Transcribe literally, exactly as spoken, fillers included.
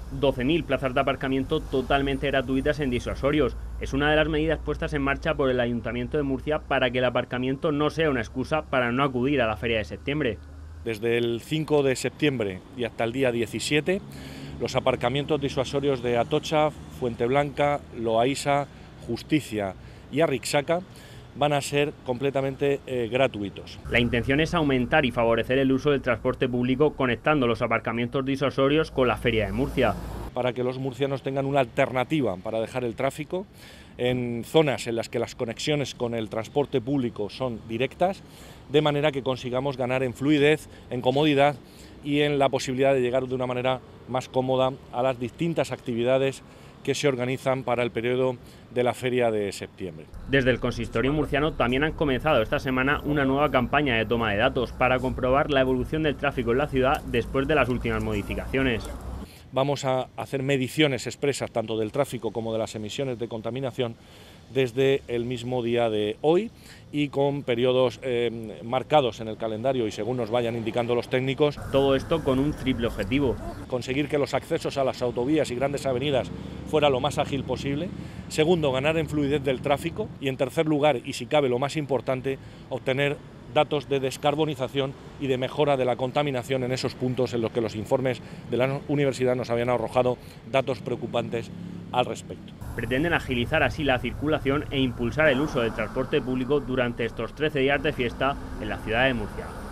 doce mil plazas de aparcamiento totalmente gratuitas en disuasorios. Es una de las medidas puestas en marcha por el Ayuntamiento de Murcia para que el aparcamiento no sea una excusa para no acudir a la feria de septiembre. Desde el cinco de septiembre y hasta el día diecisiete, los aparcamientos disuasorios de Atocha, Fuenteblanca, Loaísa, Justicia y Arrixaca van a ser completamente eh, gratuitos. La intención es aumentar y favorecer el uso del transporte público conectando los aparcamientos disuasorios con la feria de Murcia. Para que los murcianos tengan una alternativa para dejar el tráfico en zonas en las que las conexiones con el transporte público son directas, de manera que consigamos ganar en fluidez, en comodidad y en la posibilidad de llegar de una manera más cómoda a las distintas actividades que se organizan para el periodo de la feria de septiembre. Desde el consistorio murciano también han comenzado esta semana una nueva campaña de toma de datos para comprobar la evolución del tráfico en la ciudad después de las últimas modificaciones. Vamos a hacer mediciones expresas tanto del tráfico como de las emisiones de contaminación desde el mismo día de hoy y con periodos eh, marcados en el calendario y según nos vayan indicando los técnicos. Todo esto con un triple objetivo: conseguir que los accesos a las autovías y grandes avenidas fuera lo más ágil posible. Segundo, ganar en fluidez del tráfico. Y en tercer lugar, y si cabe lo más importante, obtener datos de descarbonización y de mejora de la contaminación en esos puntos en los que los informes de la universidad nos habían arrojado datos preocupantes al respecto. Pretenden agilizar así la circulación e impulsar el uso del transporte público durante estos trece días de fiesta en la ciudad de Murcia.